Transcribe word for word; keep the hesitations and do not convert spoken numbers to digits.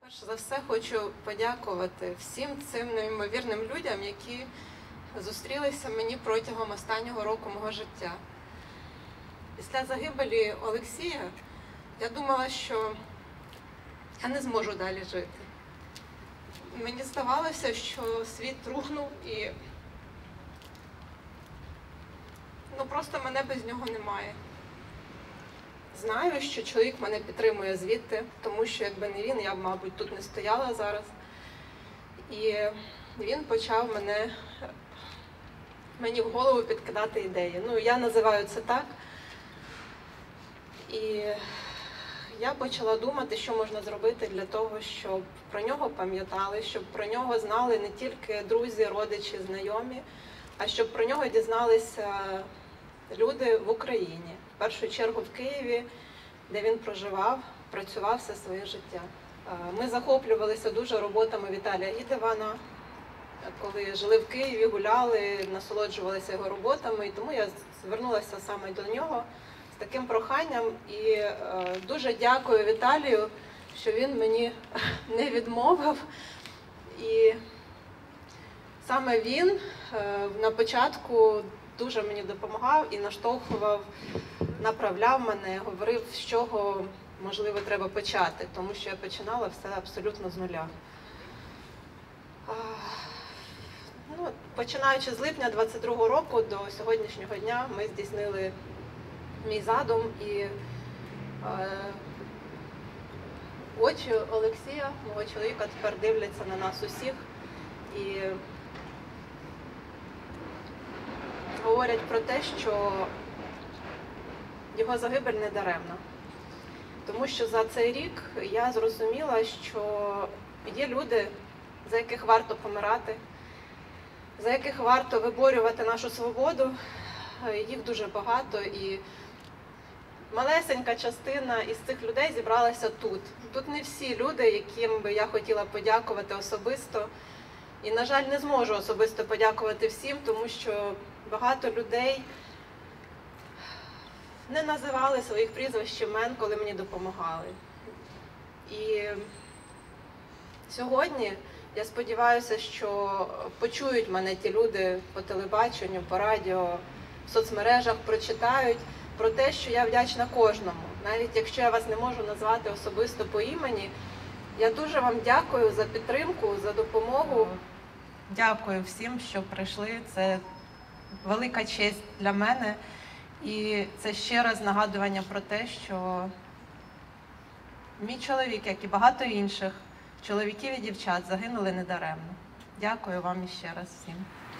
Перш за все хочу подякувати всім цим неймовірним людям, які зустрілися мені протягом останнього року мого життя. Після загибелі Олексія я думала, що я не зможу далі жити. Мені здавалося, що світ рухнув і ну, просто мене без нього немає. Знаю, що чоловік мене підтримує звідти, тому що якби не він, я б, мабуть, тут не стояла зараз. І він почав мене, мені в голову підкидати ідеї. Ну, я називаю це так. І я почала думати, що можна зробити для того, щоб про нього пам'ятали, щоб про нього знали не тільки друзі, родичі, знайомі, а щоб про нього дізналися люди в Україні. В першу чергу в Києві, де він проживав, працював все своє життя. Ми захоплювалися дуже роботами Віталія Ідивана, коли жили в Києві, гуляли, насолоджувалися його роботами, і тому я звернулася саме до нього з таким проханням. І дуже дякую Віталію, що він мені не відмовив. І саме він на початку дуже мені допомагав і наштовхував, направляв мене, говорив, з чого, можливо, треба почати, тому що я починала все абсолютно з нуля. Ну, починаючи з липня двадцять другого року до сьогоднішнього дня ми здійснили мій задум, і е, очі Олексія, мого чоловіка, тепер дивляться на нас усіх і говорять про те, що його загибель не даремна. Тому що за цей рік я зрозуміла, що є люди, за яких варто помирати, за яких варто виборювати нашу свободу. Їх дуже багато, і малесенька частина із цих людей зібралася тут. Тут не всі люди, яким би я хотіла подякувати особисто. І, на жаль, не зможу особисто подякувати всім, тому що багато людей не називали своїх прізвищ, імен, коли мені допомагали. І сьогодні я сподіваюся, що почують мене ті люди по телебаченню, по радіо, в соцмережах, прочитають про те, що я вдячна кожному. Навіть якщо я вас не можу назвати особисто по імені, я дуже вам дякую за підтримку, за допомогу. Дякую всім, що прийшли. Це велика честь для мене. І це ще раз нагадування про те, що мій чоловік, як і багато інших чоловіків і дівчат, загинули недаремно. Дякую вам іще раз всім.